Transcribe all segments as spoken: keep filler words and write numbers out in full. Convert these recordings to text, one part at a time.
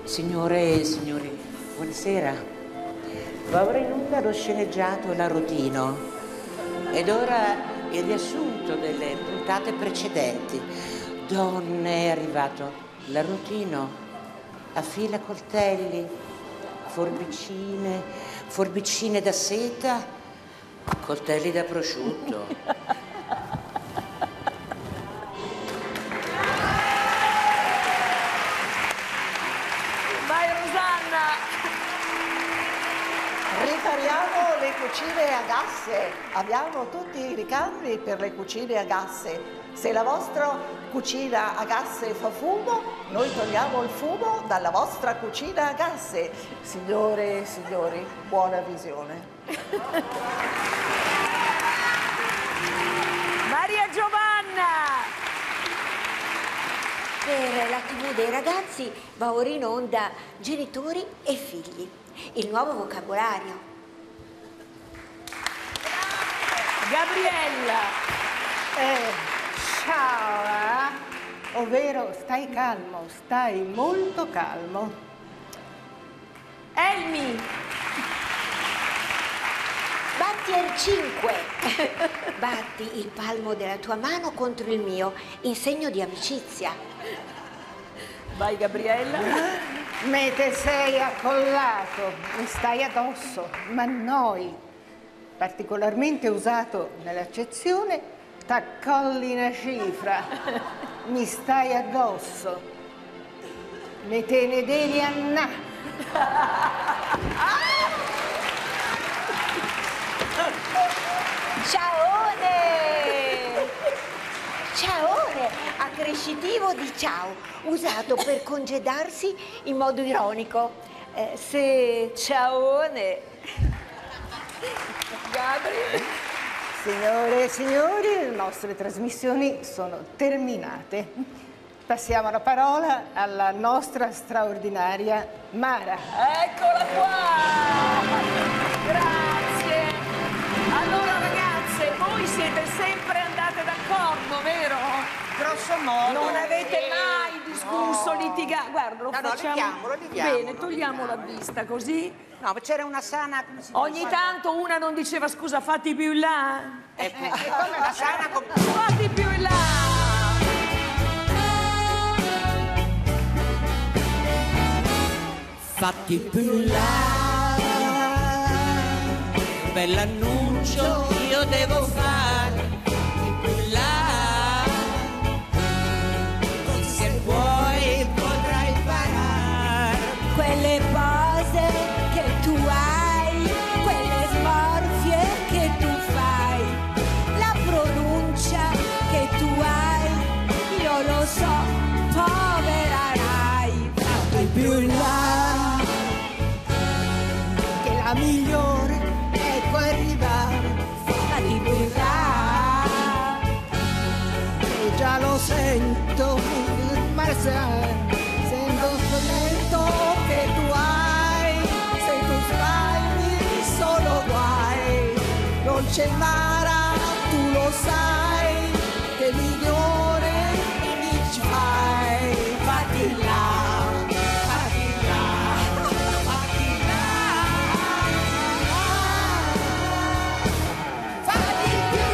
Signore e signori, buonasera. Va ora in onda lo sceneggiato L'Arrotino ed ora il riassunto delle puntate precedenti. Donne, è arrivato l'Arrotino, affila coltelli, forbicine, forbicine da seta, coltelli da prosciutto. Ripariamo le cucine a gasse, abbiamo tutti i ricambi per le cucine a gasse. Se la vostra cucina a gasse fa fumo, noi togliamo il fumo dalla vostra cucina a gasse. Signore e signori, buona visione. Maria Giovanna! Per la tivù dei ragazzi va ora in onda Genitori e figli, il nuovo vocabolario. Gabriella! Eh, ciao, eh? Ovvero stai calmo, stai molto calmo. Elmi! Batti al cinque. Batti il palmo della tua mano contro il mio, in segno di amicizia. Vai Gabriella! Me te sei accollato, mi stai addosso, ma noi, particolarmente usato nell'accezione, t'accolli una cifra, mi stai addosso, me te ne devi annà. Ciaone! Ciaone, accrescitivo di ciao, usato per congedarsi in modo ironico. Eh, se ciaone... Gabri! Signore e signori, le nostre trasmissioni sono terminate. Passiamo la parola alla nostra straordinaria Mara. Eccola qua! Grazie! Allora ragazze, voi siete sempre andate d'accordo, vero? Grosso modo. Non avete mai discusso, no. litigato? Guarda, lo No, no, facciamo... litighiamolo, litighiamolo, Bene, togliamo la vista, così... No, ma c'era una sana... come si Ogni dice? tanto una non diceva scusa, fatti più in là. E e come una sana... com- Fatti più in là. Fatti più in là, bell'annuncio io devo fare, più in là, se vuoi potrai imparare Quelle pose che tu hai, quelle smorfie che tu fai, la pronuncia che tu hai, io lo so, povera Rai. Fatti più in là, che la migliore ecco arrivare. Fatti più in là, E già lo sento, ma sai, sento solento che tu hai, se tu sbagli solo guai, non c'è Mara, tu lo sai, che migliore mi fai. Fatti là, fatti là, fatti là, fatti più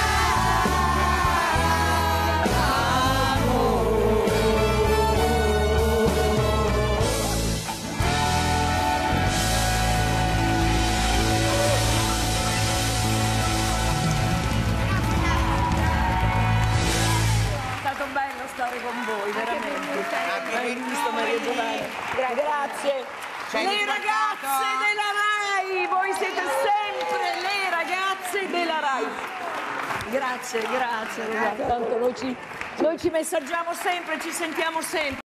È stato bello stare con voi, veramente. Hai visto Maria Giovanna? Gra- grazie. Sei Le riportato. ragazze della Rai, voi siete sempre le ragazze della Rai. Grazie, grazie. Ragazzi. Tanto noi ci, noi ci messaggiamo sempre, ci sentiamo sempre.